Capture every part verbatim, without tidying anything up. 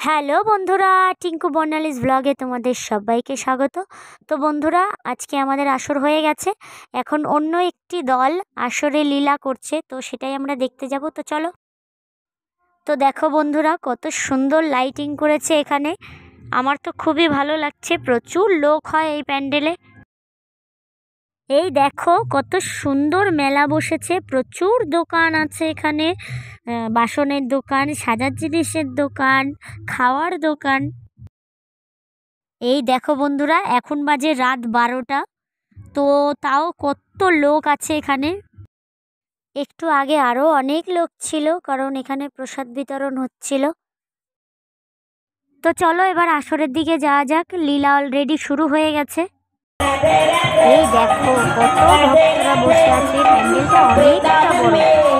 Hello বন্ধুরা, টিঙ্কু বর্ণালীজ ব্লগে তোমাদের সবাইকে স্বাগত। তো বন্ধুরা, আজকে আমাদের আসর হয়ে গেছে। এখন অন্য একটি দল আসরে লীলা করছে, তো সেটাই আমরা দেখতে যাব। তো চলো। তো দেখো বন্ধুরা, কত সুন্দর লাইটিং করেছে এখানে। আমার তো খুবই ভালো লাগছে। প্রচুর লোক হয় এই প্যান্ডেলে। এই দেখো কত সুন্দর মেলা বসেছে, প্রচুর দোকান আছে এখানে। আহ, বাসনের দোকান, সাজার জিনিসের দোকান, খাওয়ার দোকান। এই দেখো বন্ধুরা, এখন বাজে রাত বারোটা। তো তাও কত লোক আছে এখানে। একটু আগে আরও অনেক লোক ছিল, কারণ এখানে প্রসাদ বিতরণ হচ্ছিল। তো চলো এবার আসরের দিকে যাওয়া যাক। লীলা অলরেডি শুরু হয়ে গেছে। এই দেখো কত ভক্তরা বসে আছে, প্যান্ডেলটা অনেকটা বড়।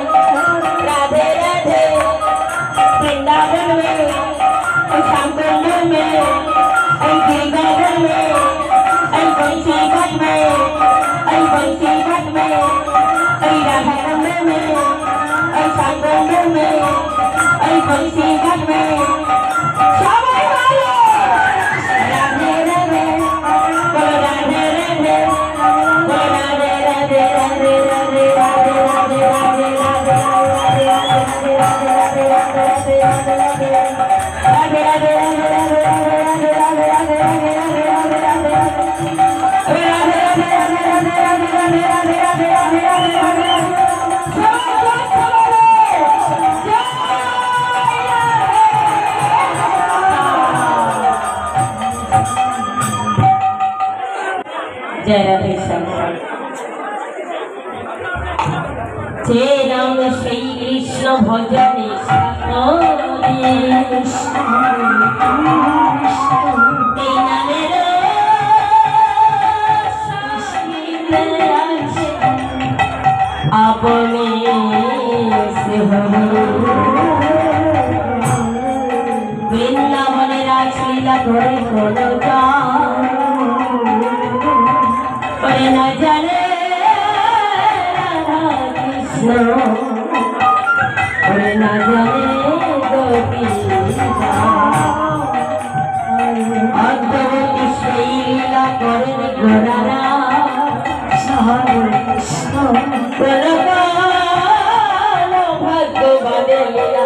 যে নাম সেই কৃষ্ণ ভজনে আপনি বৃন্দাবনের রাসলীলা করে কোনো করে না জানে করে না জানে অদ্ভুত সেই লীলা করেন গোরারা ভাগ্যবানের লীলা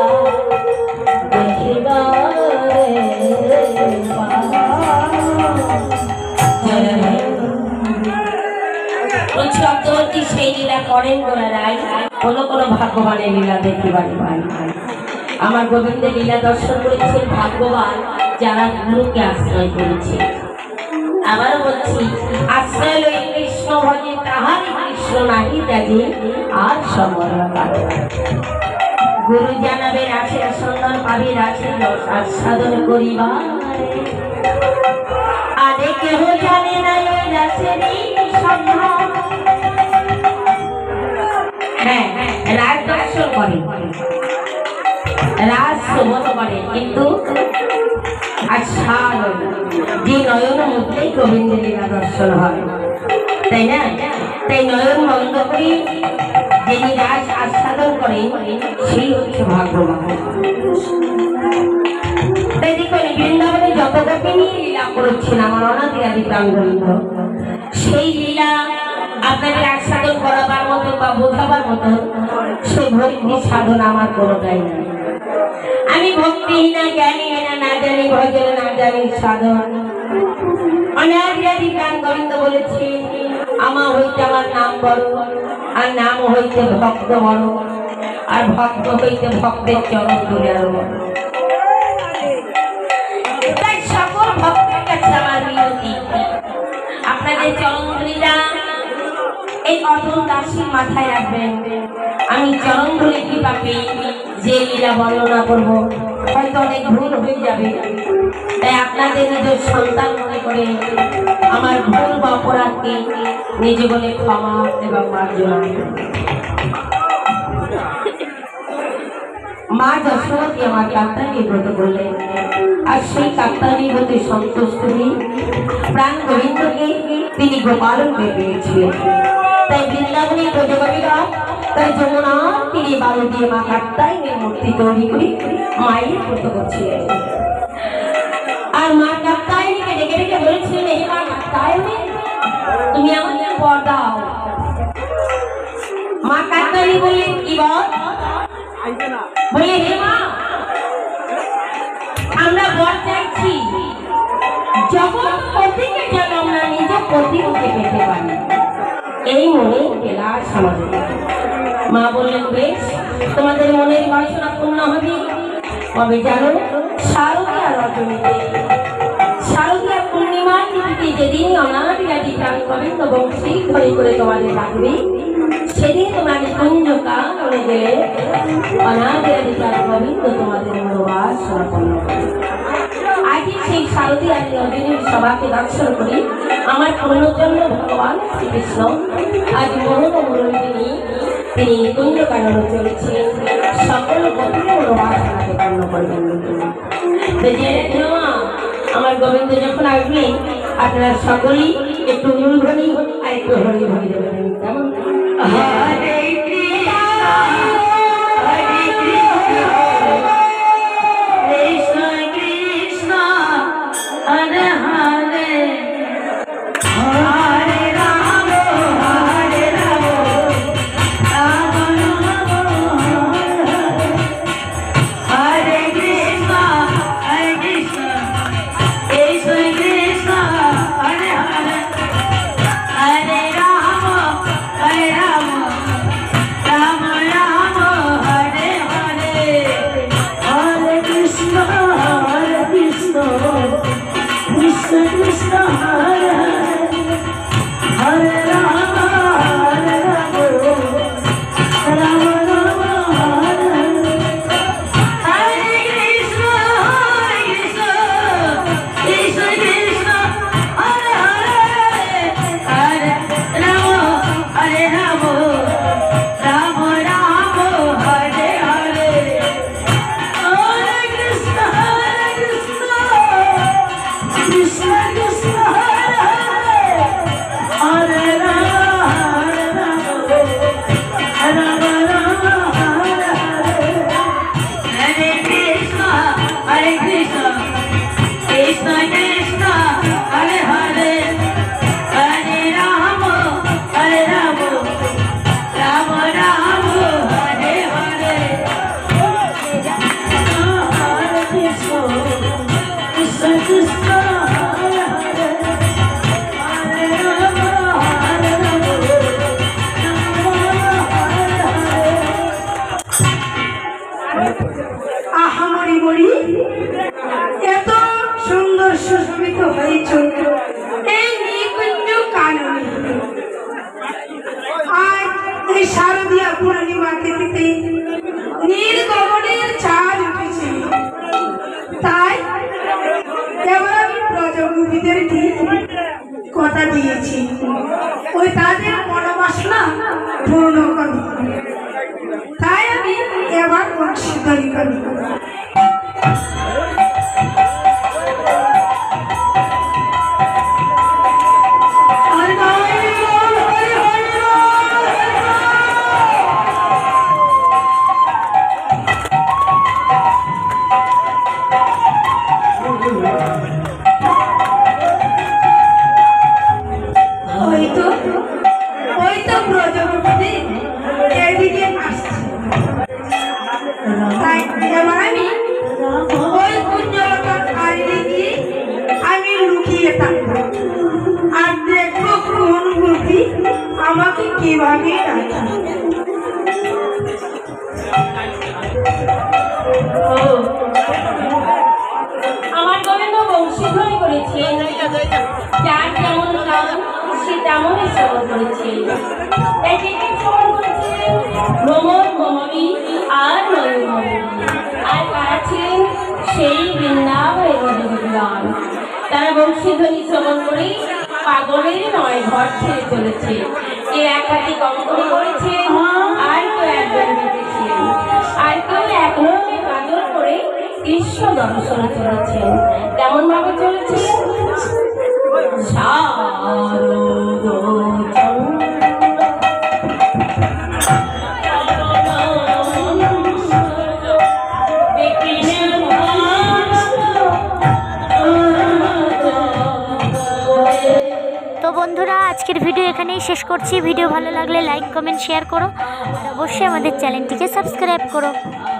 দেখিবার সেই লীলা করেন গোরারাই কোনো কোনো ভাগ্যবানের লীলা দেখিবার পাই। আমার গোবিন্দের লীলা দর্শন করেছেন ভাগ্যবান যারা গুরুকে আশ্রয় করেছে। আবারও বলছি, আশ্রয় লই কৃষ্ণ ভজে তাহারি কৃষ্ণ নাহি ত্যাজি আর সমরতা। গুরু জানাবে রাসের সন্ধান পাবি, রাসের আস্বাদন করিবা। আরে কেহ জানে না ওই রাসেরই সন্ধান। হ্যাঁ, রাজ দর্শন করে, রাজ শ্রবণ করে, কিন্তু আস্বাদন যে নয়ন মধ্যেই গোবিন্দের লীলা দর্শন হয়, তাই না? তাই নয়ন বন্ধ করে যিনি রাজ আস্বাদন করে সেই হচ্ছে ভাগ্যবান। তাই দেখুন, বৃন্দাবনে যত গোপিনী লীলা করেছেন আমার অনাদি আদি প্রাণগোবিন্দ, সেই লীলা আপনাদের আস্বাদন করাবার মতো বা বোঝাবার মতো সেই ভক্তি সাধন আমার কোনোটাই নাই। আমি ভক্তি না জ্ঞানী না না জানি ভজন না জানি সাধন। অনাদি আদি প্রাণগোবিন্দ বলেছি, আমার হইতে আমার নাম বড়, আর নাম হইতে ভক্ত বড়, আর ভক্ত হইতে ভক্তের চরণ তুলে আরো বড়। তাই সকল ভক্তের কাছে আমার বিনতি, আপনাদের চরণ ধুলিটা এই অটল দাসীর মাথায় রাখবেন। আমি চরণ ধুলি কি পাপি যে লীলা বর্ণনা করব, হয়তো অনেক ভুল হয়ে যাবে। তাই আপনাদের নিজের সন্তান মনে করে আমার ভুল বা অপরাধকে নিজ বলে ক্ষমা এবং মার্জনা। মা যশোমতী আমার কাপ্তানি ব্রত করলেন, আর সেই কাপ্তানি ব্রতে সন্তুষ্ট হয়ে প্রাণ গোবিন্দকে তিনি গোপালকে পেয়েছিলেন। তাই বৃন্দাবনী প্রজগবীরা তাই যমুনা তীরে বালু দিয়ে মা কাত্যায়নের মূর্তি তৈরি করে মায়ের ব্রত করছিলেন। আর মা কাত্তায়নীকে ডেকে ডেকে বলেছিলেন, হে মা কাত্তায়নী, তুমি আমাদের বর দাও। মা কাত্তায়নী বললেন, কি বল? বলে, হে মা, আমরা বর চাইছি জগৎ পতিকে যেন আমরা নিজ পতিকে পেতে পারি, এই মনে গেলার সমাজে। মা বললেন, বেশ, তোমাদের মনের বাসনা পূর্ণ হবে। তবে জানো, শারদীয়া রজনীতে, শারদীয়া পূর্ণিমার তিথিতে যেদিন অনাবিরাটি প্রাণ গোবিন্দ বংশী ধরে করে তোমাদের ডাকবে, সেদিন তোমরা নিকুঞ্জ কাননে গেলে অনাবিরাটি প্রাণ গোবিন্দ তোমাদের মনোবাসনা পূর্ণ করবে। আজকে সেই শারদীয়া রজনীর সভাকে দর্শন করি আমার পূর্ণজন্য ভগবান শ্রীকৃষ্ণ আজ মোহন মুরলী নিয়ে তিনি নিকুঞ্জ কাননে চলেছেন, সকল গোপীর মনোবাসনাকে পূর্ণ করবেন। আমার গোবিন্দ যখন আসবেন, আপনারা সকলেই একটু নুরধ্বনি আর একটু হরি হরি দেবেন। কেমন? হরে কৃষ্ণ হরে কৃষ্ণ কৃষ্ণ কৃষ্ণ হরে হরে হরে রাম হরে রাম রাম রাম হরে কৃষ্ণ হরে কৃষ্ণ কৃষ্ণ কৃষ্ণ হরে হরে হরে রাম হরে রাম রাম রাম হরে হরে হরে কৃষ্ণ হরে কৃষ্ণ কৃষ্ণ কৃষ্ণ হরে হরে হরে রাম হরে রাম রাম রাম হরে হরে কৃষ্ণ হরে কৃষ্ণ কৃষ্ণ কৃষ্ণ হরে হরে হরে রাম হরে রাম রাম রাম হরে হরে হরে কৃষ্ণ হরে কৃষ্ণ কৃষ্ণ কৃষ্ণ হরে হরে হরে রাম হরে রাম রাম রাম হরে হরে হরে কৃষ্ণ হরে কৃষ্ণ কৃষ্ণ কৃষ্ণ হরে হরে হরে রাম হরে রাম রাম রাম হরে হরে হরে কৃষ্ণ কৃষ্ণ কৃষ্ণ হরে হরে হরে রাম হরে রাম আহামরি বড়ি এত সুন্দর সুশোভিত হয়েছ এই নিকুঞ্জ কাননে। আজ এই শারদীয়া পূর্ণিমা তিথিতে নীল গগনের চাঁদ উঠেছে, তাই এবার আমি প্রজাপতিদেরকে কথা দিয়েছি ওই তাদের মনোবাসনা পূর্ণ করব, তাই আমি এবার বংশীধ্বনি করি। ওই তো ওই তো প্রজাপতি এদিকে আসছে, তাই এবার আমি ওই কুঞ্জলতার আড়ে গিয়ে আমি লুকিয়ে থাকবো আর দেখবো কোন বুদ্ধি আমাকে কিভাবে রাখে। আমার গোবিন্দ বংশীধ্বনি করেছেন, যার যেমন গান সে তেমনই শ্রবণ করেছেন। তাই কে কে শ্রবণ করেছেন? ভ্রমর ভ্রমরী আর ময়ূরমণি। আর কারা ছিলেন? সেই বৃন্দাবনের রজনীগণ। তারা বংশীধ্বনি শ্রবণ করে পাগলের নয় ঘর ছেড়ে চলেছে। কেউ এক হাতে কঙ্কণ করেছেন, আর কেউ একজন বেঁধেছেন, আর কেউ এক রঙে কাজল করে কৃষ্ণ দর্শনে চলেছেন। কেমন ভাবে চলেছেন? শারদ চন্দ্র বন্ধুরা আজকের ভিডিও এখানেই শেষ করছি। ভিডিও ভালো লাগলে লাইক কমেন্ট শেয়ার করো আর অবশ্যই আমাদের চ্যানেলটিকে সাবস্ক্রাইব করো।